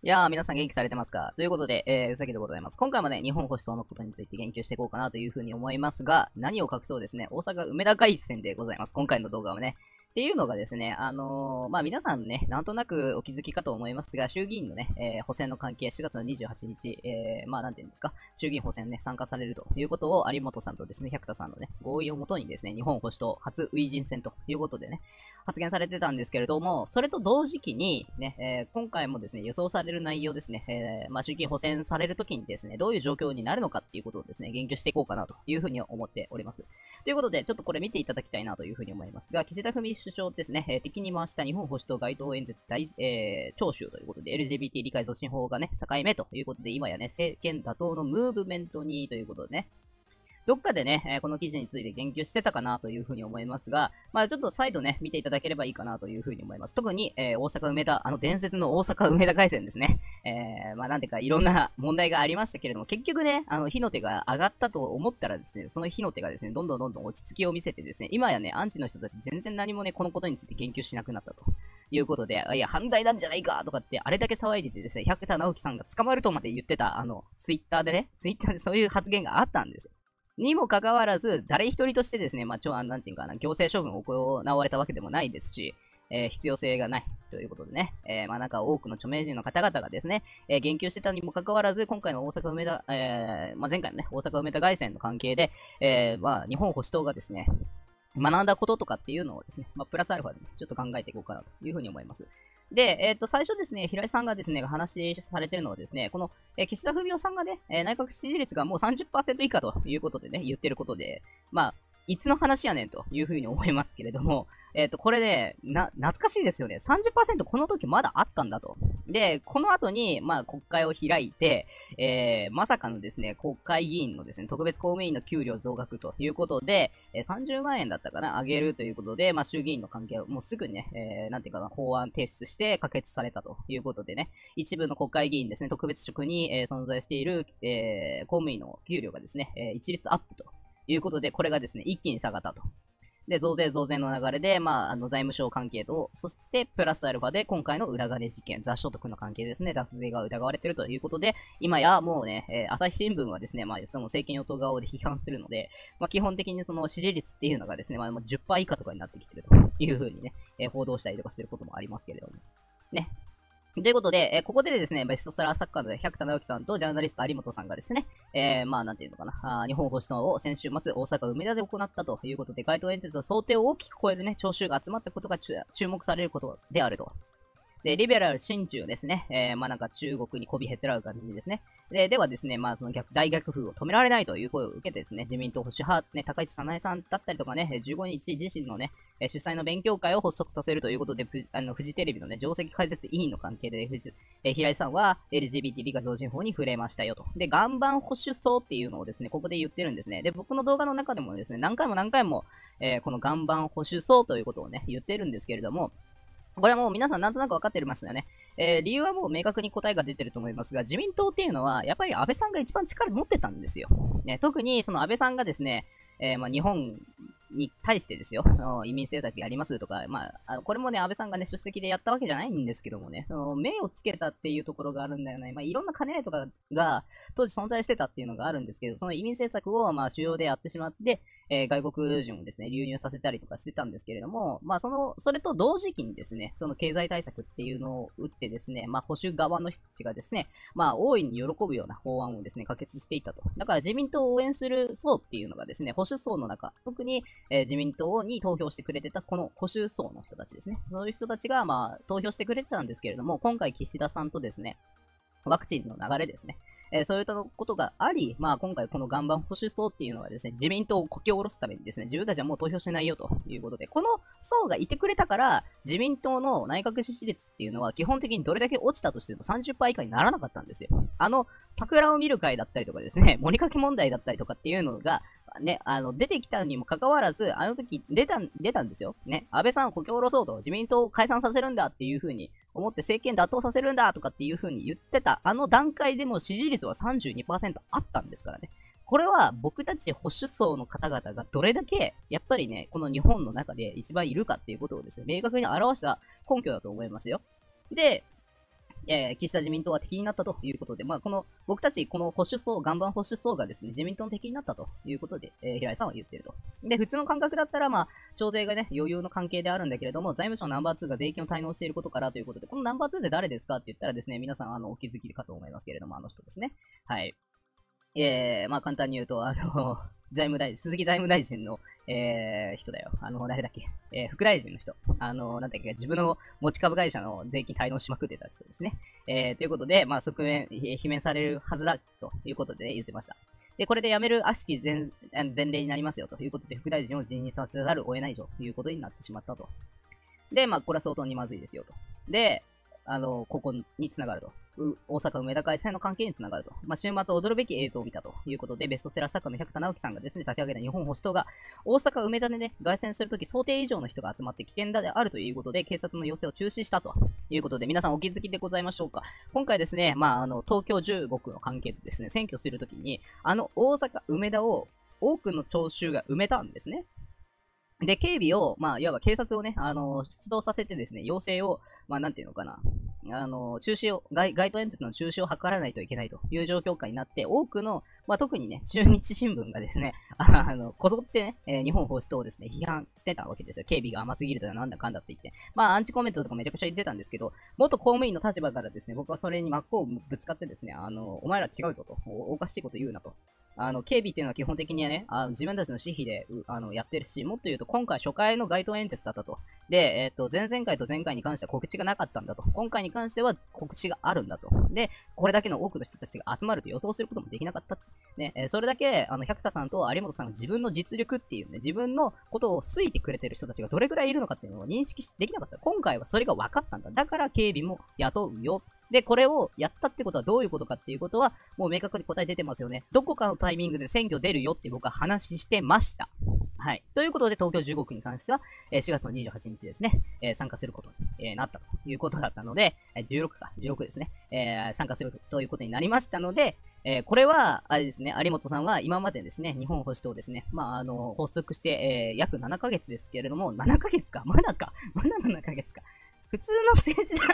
いやー、皆さん元気されてますかということで、うさぎでございます。今回もね、日本保守党のことについて言及していこうかなというふうに思いますが、何を隠そうですね、大阪梅田外線でございます。今回の動画はね。っていうのがですね、皆さんね、なんとなくお気づきかと思いますが、衆議院のね、補選の関係、4月の28日、なんていうんですか、衆議院補選ね、参加されるということを、有本さんとですね、百田さんのね、合意をもとにですね、日本保守党初ウィージン選ということでね、発言されてたんですけれども、それと同時期に、ね、今回もですね、予想される内容ですね、衆議院補選されるときにですね、どういう状況になるのかっていうことをですね、言及していこうかなというふうに思っております。ということで、ちょっとこれ見ていただきたいなというふうに思いますが、岸田文雄首相ですね、敵に回した日本保守党街頭演説大、聴取ということで、LGBT 理解増進法がね、境目ということで、今やね、政権打倒のムーブメントにということでね、どっかでね、この記事について言及してたかなというふうに思いますが、ちょっと再度ね、見ていただければいいかなというふうに思います。特に、大阪梅田、伝説の大阪梅田回線ですね。なんていうか、いろんな問題がありましたけれども、結局ね、火の手が上がったと思ったらですね、その火の手がですね、どんどん落ち着きを見せてですね、今やね、アンチの人たち全然何もね、このことについて言及しなくなったと。いうことで、いや、犯罪なんじゃないかとかって、あれだけ騒いでてですね、百田直樹さんが捕まるとまで言ってた、ツイッターでそういう発言があったんです。にもかかわらず、誰一人としてですね、なんていうかな、行政処分を行われたわけでもないですし、必要性がないということでね、なんか多くの著名人の方々がですね、言及してたにもかかわらず、今回の大阪梅田、前回のね、大阪梅田外線の関係で、日本保守党がですね、学んだこととかっていうのをですね、プラスアルファで、ね、ちょっと考えていこうかなというふうに思います。で、最初ですね、平井さんがですね、話されてるのはですね、この、岸田文雄さんがね、内閣支持率がもう 30% 以下ということでね、言ってることで、いつの話やねんというふうに思いますけれども、これね、懐かしいですよね。30% この時まだあったんだと。で、この後に、国会を開いて、まさかのですね、国会議員のですね、特別公務員の給料増額ということで、30万円だったかな、上げるということで、衆議院の関係をもうすぐにね、なんていうかな、法案提出して可決されたということでね、一部の国会議員ですね、特別職に、存在している、公務員の給料がですね、一律アップということで、これがですね、一気に下がったと。で、増税の流れで、財務省関係と、そして、プラスアルファで、今回の裏金事件、雑所得の関係ですね、脱税が疑われているということで、今やもうね、朝日新聞はですね、その政権与党側で批判するので、基本的にその支持率っていうのがですね、10%以下とかになってきているというふうにね、報道したりとかすることもありますけれども。ね。ということで、ここでですね、ベストセラー作家の百田直樹さんとジャーナリスト有本さんがですね、なんていうのかな、日本保守党を先週末大阪梅田で行ったということで、街頭演説の想定を大きく超えるね、聴衆が集まったことが注目されることであると。で、リベラル親中ですね。なんか中国に媚びへつらう感じですね。ではですね、その大逆風を止められないという声を受けてですね、自民党保守派、ね、高市早苗さんだったりとかね、15日自身のね、主催の勉強会を発足させるということで、フジテレビのね、上席解説委員の関係で、平井さんは LGBT 理解増進法に触れましたよと。で、岩盤保守層っていうのをですね、ここで言ってるんですね。で、僕の動画の中でもですね、何回も、この岩盤保守層ということをね、言ってるんですけれども、これはもう皆さんなんとなく分かってますよね。理由はもう明確に答えが出てると思いますが、自民党っていうのは、やっぱり安倍さんが一番力持ってたんですよ。ね、特にその安倍さんがですね、日本に対してですよ、移民政策やりますとか、これもね、安倍さんがね、出席でやったわけじゃないんですけどもね、その、目をつけたっていうところがあるんだよね。いろんな金とかが当時存在してたっていうのがあるんですけど、その移民政策を主要でやってしまって、外国人をですね、流入させたりとかしてたんですけれども、それと同時期にですね、その経済対策っていうのを打ってですね、保守側の人たちがですね、大いに喜ぶような法案をですね、可決していたと。だから自民党を応援する層っていうのがですね、保守層の中、特に、自民党に投票してくれてたこの保守層の人たちですね。そういう人たちが、投票してくれてたんですけれども、今回岸田さんとですね、ワクチンの流れですね。そういったことがあり、今回この岩盤保守層っていうのはですね、自民党をこき下ろすためにですね、自分たちはもう投票しないよということで、この層がいてくれたから、自民党の内閣支持率っていうのは基本的にどれだけ落ちたとしても 30% 以下にならなかったんですよ。桜を見る会だったりとかですね、森かけ問題だったりとかっていうのが、ね、出てきたにもかかわらず、あの時出たんですよ。ね、安倍さんをこき下ろそうと、自民党を解散させるんだっていう風に思って政権打倒させるんだとかっていう風に言ってた、あの段階でも支持率は 32% あったんですからね。これは僕たち保守層の方々がどれだけ、やっぱりね、この日本の中で一番いるかっていうことをですね、明確に表した根拠だと思いますよ。で、 岸田自民党は敵になったということで、まあ、僕たち、この保守層、岩盤保守層がですね、自民党の敵になったということで、平井さんは言ってると。で、普通の感覚だったら、まあ、徴税がね、余裕の関係であるんだけれども、財務省ナンバー2が税金を滞納していることからということで、このナンバー2って誰ですかって言ったらですね、皆さん、お気づきかと思いますけれども、あの人ですね。はい。まあ、簡単に言うと、財務大臣、鈴木財務大臣の、人だよ。誰だっけ。副大臣の人。なんだっけ、自分の持ち株会社の税金滞納しまくってた人ですね。ということで、まあ、罷免されるはずだ、ということで、言ってました。で、これで辞める悪しき前例になりますよ、ということで、副大臣を辞任させざるを得ないということになってしまったと。で、まあ、これは相当にまずいですよ、と。で、ここにつながると。大阪梅田会戦の関係につながると。まあ、週末驚るべき映像を見たということで、ベストセラー作家の百田直樹さんがですね、立ち上げた日本保守党が、大阪梅田でね、凱旋するとき想定以上の人が集まって危険だであるということで、警察の要請を中止したということで、皆さんお気づきでございましょうか。今回ですね、まあ、東京15区の関係でですね、選挙するときに、大阪梅田を多くの聴衆が埋めたんですね。で、警備を、まあ、いわば警察をね、出動させてですね、要請を、まあ、なんていうのかな、中止を、街頭演説の中止を図らないといけないという状況下になって、多くの、まあ、特にね、中日新聞がですね、こぞってね、日本保守党をですね、批判してたわけですよ。警備が甘すぎるとかなんだかんだって言って。まあ、アンチコメントとかめちゃくちゃ言ってたんですけど、元公務員の立場からですね、僕はそれに真っ向をぶつかってですね、お前ら違うぞと、おかしいこと言うなと。警備っていうのは基本的にはね、自分たちの私費で、やってるし、もっと言うと今回初回の街頭演説だったと。で、前々回と前回に関しては告知がなかったんだと。今回に関しては告知があるんだと。で、これだけの多くの人たちが集まると予想することもできなかった。ね、それだけ、百田さんと有本さんが自分の実力っていうね、自分のことを好いてくれてる人たちがどれくらいいるのかっていうのを認識できなかった。今回はそれが分かったんだ。だから警備も雇うよ。で、これをやったってことはどういうことかっていうことは、もう明確に答え出てますよね。どこかのタイミングで選挙出るよって僕は話してました。はい。ということで、東京15区に関しては、4月の28日ですね、参加することになったということだったので、16ですね、参加するということになりましたので、これは、あれですね、有本さんは今までですね、日本保守党ですね、まあ、発足して、約7ヶ月ですけれども、7ヶ月かまだ7ヶ月か。普通の政治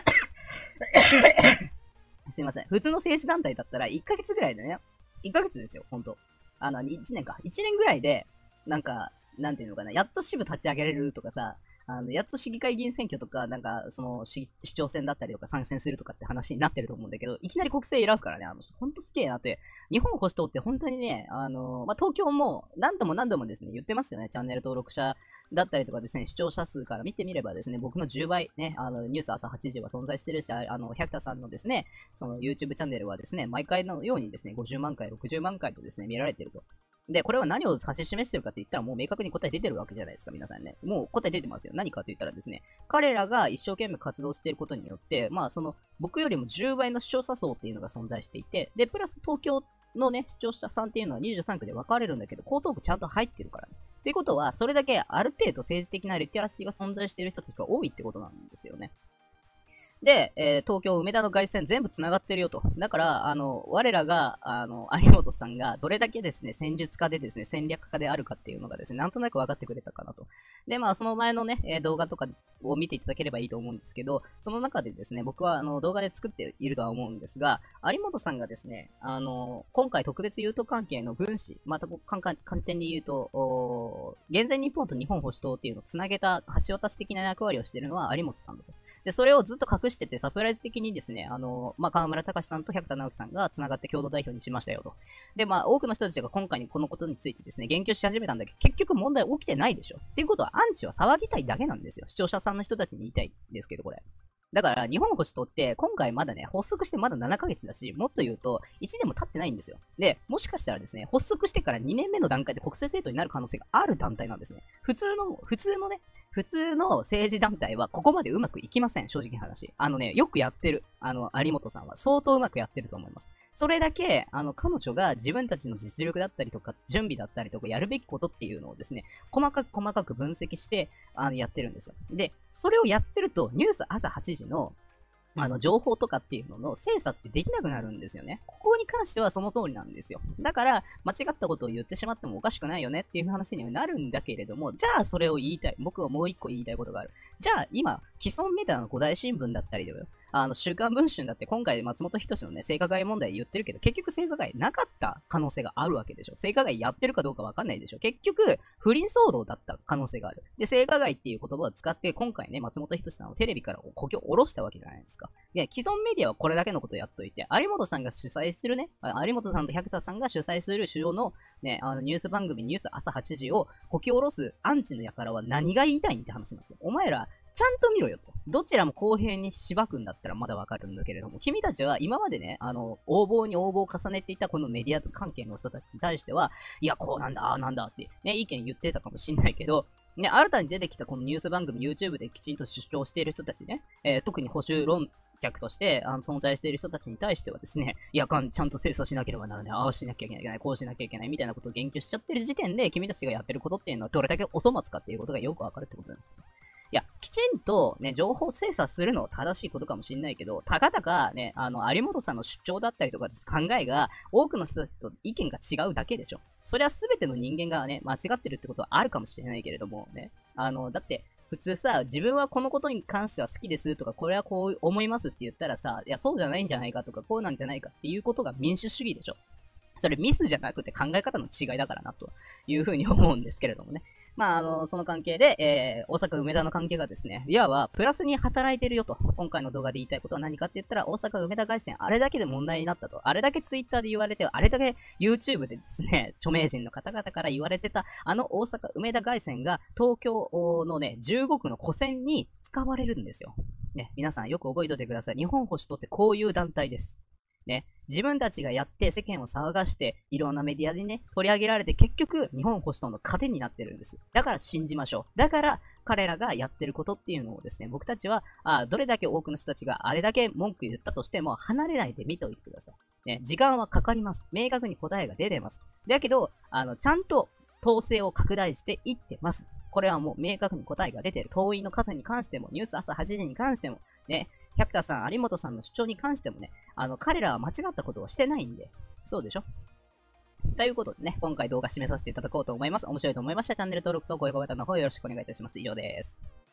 すいません。普通の政治団体だったら1ヶ月ぐらいでね、1ヶ月ですよ、ほんと。1年か。1年ぐらいで、なんか、なんていうのかな、やっと支部立ち上げれるとかさ、やっと市議会議員選挙とか、なんか、市長選だったりとか参戦するとかって話になってると思うんだけど、いきなり国政選ぶからね、ほんとすげえなって、日本保守党って本当にね、まあ、東京も何度もですね、言ってますよね、チャンネル登録者だったりとかですね、視聴者数から見てみればですね、僕の10倍ね、ニュース朝8時は存在してるし、百田さんのですね、その YouTube チャンネルはですね、毎回のようにですね、50万回、60万回とですね、見られてると。で、これは何を指し示してるかって言ったらもう明確に答え出てるわけじゃないですか、皆さんね。もう答え出てますよ。何かと言ったらですね、彼らが一生懸命活動していることによって、まあ僕よりも10倍の視聴者層っていうのが存在していて、で、プラス東京のね、視聴者さんっていうのは23区で分かれるんだけど、江東区ちゃんと入ってるからね。っていうことは、それだけある程度政治的なリテラシーが存在している人たちが多いってことなんですよね。で、東京梅田の凱旋全部繋がってるよと。だから、我らが、有本さんがどれだけですね、戦術家でですね、戦略家であるかっていうのがですね、なんとなく分かってくれたかなと。で、まあ、その前のね、動画とかを見ていただければいいと思うんですけど、その中でですね、僕は動画で作っているとは思うんですが、有本さんがですね、今回特別友党関係の軍師、また簡単に言うと、現在日本と日本保守党っていうのを繋げた橋渡し的な役割をしているのは有本さんだと。で、それをずっと隠してて、サプライズ的にですね、まあ、河村隆さんと百田直樹さんが繋がって共同代表にしましたよと。で、まあ、多くの人たちが今回にこのことについてですね、言及し始めたんだけど、結局問題起きてないでしょ。っていうことは、アンチは騒ぎたいだけなんですよ。視聴者さんの人たちに言いたいんですけど、これ。だから、日本保守党って、今回まだね、発足してまだ7ヶ月だし、もっと言うと、1年も経ってないんですよ。で、もしかしたらですね、発足してから2年目の段階で国政政党になる可能性がある団体なんですね。普通の政治団体はここまでうまくいきません、正直な話。よくやってる。有本さんは相当うまくやってると思います。それだけ、彼女が自分たちの実力だったりとか、準備だったりとか、やるべきことっていうのをですね、細かく分析して、やってるんですよ。で、それをやってると、ニュース朝8時の、情報とかっていうのの精査ってできなくなるんですよね。ここに関してはその通りなんですよ。だから、間違ったことを言ってしまってもおかしくないよねっていう話にはなるんだけれども、じゃあそれを言いたい。僕はもう一個言いたいことがある。じゃあ今、既存メディアの5大新聞だったりだよ。 週刊文春だって今回松本人志のね、性加害問題言ってるけど、結局性加害なかった可能性があるわけでしょ。性加害やってるかどうかわかんないでしょ。結局、不倫騒動だった可能性がある。で、性加害っていう言葉を使って、今回ね、松本人志さんをテレビから故郷を下ろしたわけじゃないですか。で、既存メディアはこれだけのことをやっといて、有本さんが主催するね、有本さんと百田さんが主催する主要のね、ニュース番組ニュース朝8時をこき下ろすアンチの輩は何が言いたいんって話なんですよ。お前ら、ちゃんと見ろよと。どちらも公平にしばくんだったらまだわかるんだけれども、君たちは今までね、応募に応募を重ねていたこのメディア関係の人たちに対しては、いや、こうなんだ、ああなんだって、ね、意見言ってたかもしんないけど、ね、新たに出てきたこのニュース番組 YouTube できちんと主張している人たちね、特に保守論客として存在している人たちに対してはですね、いや、ちゃんと精査しなければならない、ああしなきゃいけない、こうしなきゃいけないみたいなことを言及しちゃってる時点で、君たちがやってることっていうのはどれだけお粗末かっていうことがよくわかるってことなんですよ。いや、きちんとね、情報精査するのは正しいことかもしれないけど、たかだかね、有本さんの主張だったりとか考えが、多くの人たちと意見が違うだけでしょ。それは全ての人間がね、間違ってるってことはあるかもしれないけれどもね。だって、普通さ、自分はこのことに関しては好きですとか、これはこう思いますって言ったらさ、いや、そうじゃないんじゃないかとか、こうなんじゃないかっていうことが民主主義でしょ。それミスじゃなくて考え方の違いだからな、というふうに思うんですけれどもね。その関係で、大阪梅田の関係がですね、いわばプラスに働いてるよと。今回の動画で言いたいことは何かって言ったら、大阪梅田凱旋、あれだけで問題になったと。あれだけツイッターで言われて、あれだけ YouTube でですね、著名人の方々から言われてた、大阪梅田凱旋が東京のね、15区の古戦に使われるんですよ。ね、皆さんよく覚えておいてください。日本保守党ってこういう団体です。ね、自分たちがやって世間を騒がして、いろんなメディアでね、取り上げられて結局、日本保守党の糧になってるんです。だから信じましょう。だから、彼らがやってることっていうのをですね、僕たちは、どれだけ多くの人たちがあれだけ文句言ったとしても、離れないで見ておいてください。ね、時間はかかります。明確に答えが出てます。だけど、ちゃんと統制を拡大していってます。これはもう明確に答えが出てる。党員の数に関しても、ニュース朝8時に関しても、ね、百田さん、有本さんの主張に関してもね、彼らは間違ったことをしてないんで、そうでしょ？ということでね、今回動画締めさせていただこうと思います。面白いと思いましたらチャンネル登録と高評価ボタンの方よろしくお願いいたします。以上です。